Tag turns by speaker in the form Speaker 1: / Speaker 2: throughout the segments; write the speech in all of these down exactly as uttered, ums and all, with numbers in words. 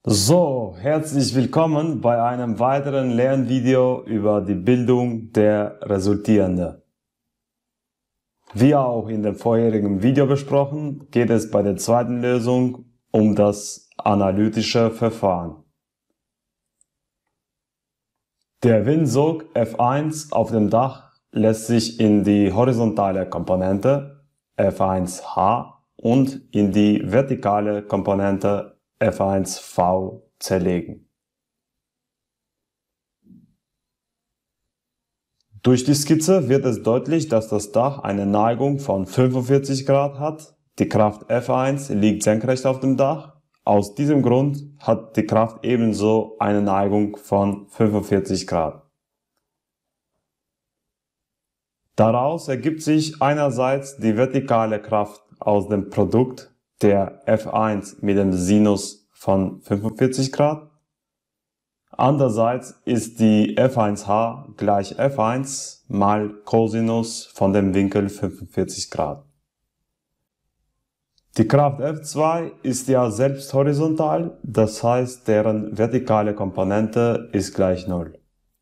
Speaker 1: So, herzlich willkommen bei einem weiteren Lernvideo über die Bildung der Resultierende. Wie auch in dem vorherigen Video besprochen, geht es bei der zweiten Lösung um das analytische Verfahren. Der Windsog F eins auf dem Dach lässt sich in die horizontale Komponente F eins H und in die vertikale Komponente F eins V zerlegen. Durch die Skizze wird es deutlich, dass das Dach eine Neigung von fünfundvierzig Grad hat. Die Kraft F eins liegt senkrecht auf dem Dach. Aus diesem Grund hat die Kraft ebenso eine Neigung von fünfundvierzig Grad. Daraus ergibt sich einerseits die vertikale Kraft aus dem Produkt der F eins mit dem Sinus von fünfundvierzig Grad. Andererseits ist die F eins H gleich F eins mal Cosinus von dem Winkel fünfundvierzig Grad. Die Kraft F zwei ist ja selbst horizontal, das heißt, deren vertikale Komponente ist gleich null.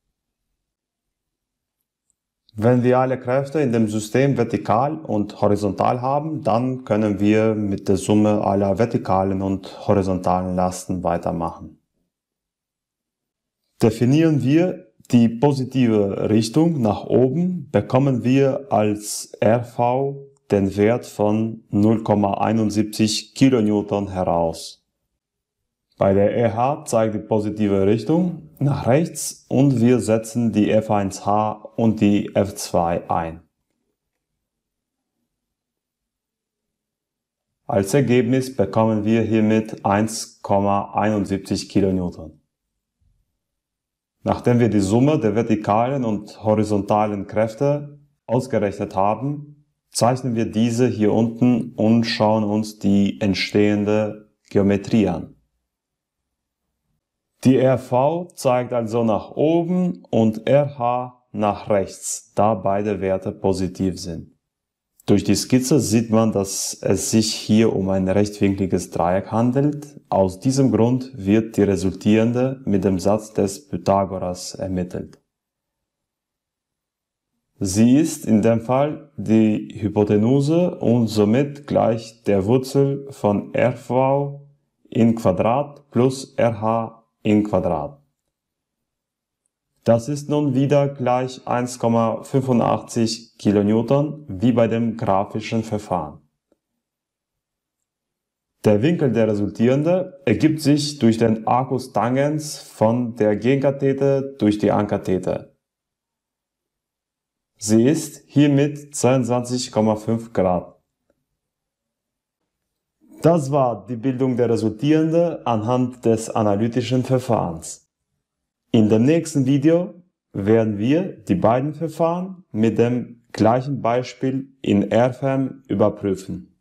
Speaker 1: Wenn wir alle Kräfte in dem System vertikal und horizontal haben, dann können wir mit der Summe aller vertikalen und horizontalen Lasten weitermachen. Definieren wir die positive Richtung nach oben, bekommen wir als R V den Wert von null Komma einundsiebzig Kilonewton heraus. Bei der R H zeigt die positive Richtung nach rechts und wir setzen die F eins H und die F zwei ein. Als Ergebnis bekommen wir hiermit eins Komma einundsiebzig Kilonewton. Nachdem wir die Summe der vertikalen und horizontalen Kräfte ausgerechnet haben, zeichnen wir diese hier unten und schauen uns die entstehende Geometrie an. Die R V zeigt also nach oben und R H nach rechts, da beide Werte positiv sind. Durch die Skizze sieht man, dass es sich hier um ein rechtwinkliges Dreieck handelt. Aus diesem Grund wird die resultierende mit dem Satz des Pythagoras ermittelt. Sie ist in dem Fall die Hypotenuse und somit gleich der Wurzel von R V in Quadrat plus R H in Quadrat. Das ist nun wieder gleich eins Komma fünfundachtzig Kilonewton wie bei dem graphischen Verfahren. Der Winkel der Resultierende ergibt sich durch den Arcus Tangens von der Genkathete durch die Ankathete. Sie ist hiermit zweiundzwanzig Komma fünf Grad. Das war die Bildung der Resultierende anhand des analytischen Verfahrens. In dem nächsten Video werden wir die beiden Verfahren mit dem gleichen Beispiel in R F E M überprüfen.